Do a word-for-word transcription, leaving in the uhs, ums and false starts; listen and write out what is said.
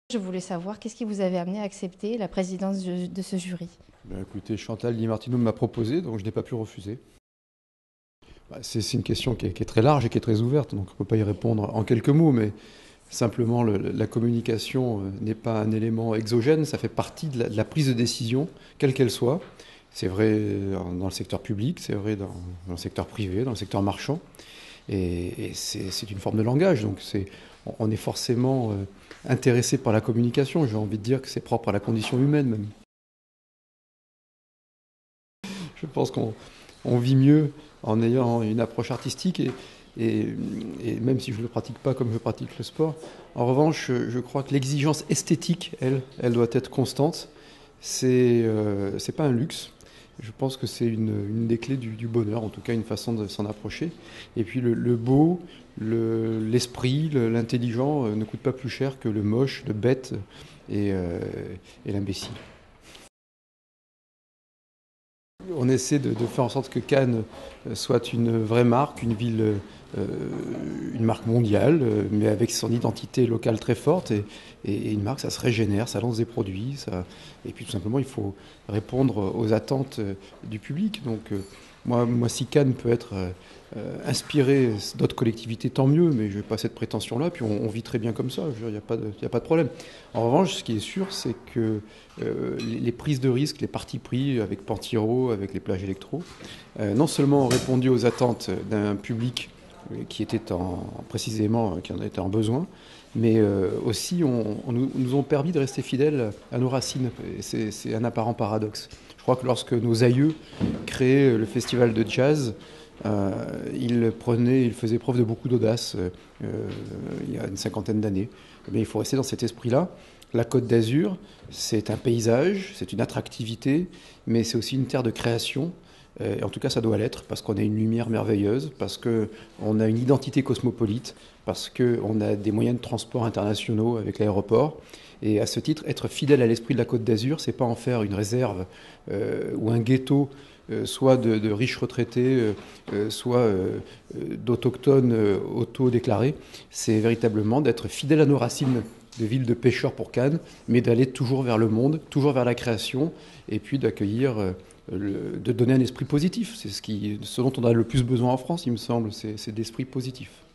Je voulais savoir qu'est-ce qui vous avait amené à accepter la présidence de, de ce jury. Ben, écoutez, Chantal Di Martino m'a proposé, donc je n'ai pas pu refuser. Bah, c'est c'est une question qui est, qui est très large et qui est très ouverte, donc on ne peut pas y répondre en quelques mots, mais simplement le- la communication euh, n'est pas un élément exogène, ça fait partie de la, de la prise de décision, quelle qu'elle soit. C'est vrai euh, dans le secteur public, c'est vrai dans, dans le secteur privé, dans le secteur marchand, et, et c'est c'est une forme de langage, donc c'est, on on est forcément euh, intéressé par la communication. J'ai envie de dire que c'est propre à la condition humaine même. Je pense qu'on on vit mieux en ayant une approche artistique et, et, et même si je ne le pratique pas comme je pratique le sport. En revanche, je, je crois que l'exigence esthétique, elle, elle doit être constante. C'est euh, c'est pas un luxe. Je pense que c'est une, une des clés du, du bonheur, en tout cas une façon de s'en approcher. Et puis le, le beau, le- l'esprit, le- l'intelligent euh, ne coûte pas plus cher que le moche, le bête et, euh, et l'imbécile. On essaie de, de faire en sorte que Cannes euh, soit une vraie marque, une ville, euh, une marque mondiale, euh, mais avec son identité locale très forte. Et, et une marque, ça se régénère, ça lance des produits. Ça... Et puis tout simplement, il faut répondre aux attentes euh, du public. Donc euh, moi, moi, si Cannes peut être euh, euh, inspiré d'autres collectivités, tant mieux, mais je n'ai pas cette prétention-là. Puis on, on vit très bien comme ça, il n'y a, pas de- y a pas de problème. En revanche, ce qui est sûr, c'est que euh, les, les prises de risques, les partis pris avec Pantiro, avec les plages électro, euh, non seulement ont répondu aux attentes d'un public euh, qui était en, précisément, qui en était en besoin, mais euh, aussi on, on nous, nous ont permis de rester fidèles à nos racines. Et C'est c'est un apparent paradoxe. Je crois que lorsque nos aïeux créaient le festival de jazz, euh, ils prenaient, ils faisaient preuve de beaucoup d'audace euh, il y a une cinquantaine d'années. Eh bien, il faut rester dans cet esprit-là. La Côte d'Azur, c'est un paysage, c'est une attractivité, mais c'est aussi une terre de création. Euh, en tout cas, ça doit l'être, parce qu'on a une lumière merveilleuse, parce qu'on a une identité cosmopolite, parce qu'on a des moyens de transport internationaux avec l'aéroport. Et à ce titre, être fidèle à l'esprit de la Côte d'Azur, c'est pas en faire une réserve euh, ou un ghetto, euh, soit de, de riches retraités, euh, euh, soit euh, euh, d'autochtones euh, auto-déclarés. C'est véritablement d'être fidèle à nos racines de ville de pêcheurs pour Cannes, mais d'aller toujours vers le monde, toujours vers la création, et puis d'accueillir, euh, le- de donner un esprit positif. C'est ce, qui, ce dont on a le plus besoin en France, il me semble, c'est c'est d'esprit positif.